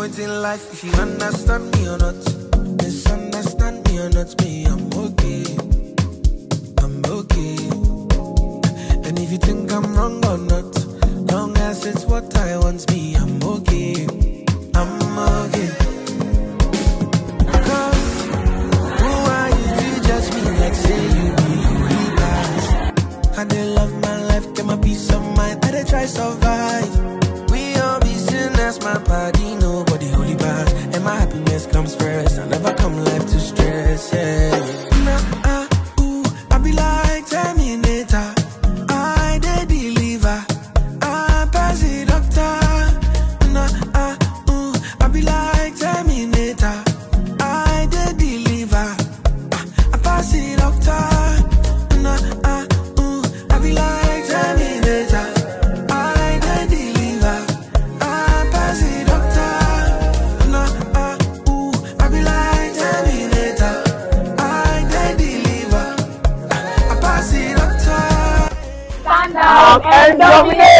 point in life if you understand me or not. Misunderstand me or not, me, I'm okay. I'm okay. And if you think I'm wrong or not, long as it's what I want, me, I'm okay. I'm okay. Cause who are you to judge me like say you be holy past? I did love my life, get my peace of mind, I did try survive. We all be sinners, my body, nobody holy past. And my happiness comes first, I never come life to stress, yeah. Ooh, I be like Terminator, I did deliver, I pass it doctor. Ooh, I be like Terminator, I did deliver, I pass it doctor. Ooh, I be like Terminator, I did deliver, I pass it doctor. Ooh, I be like Terminator, I did deliver, I pass it doctor. Stand up and dominate.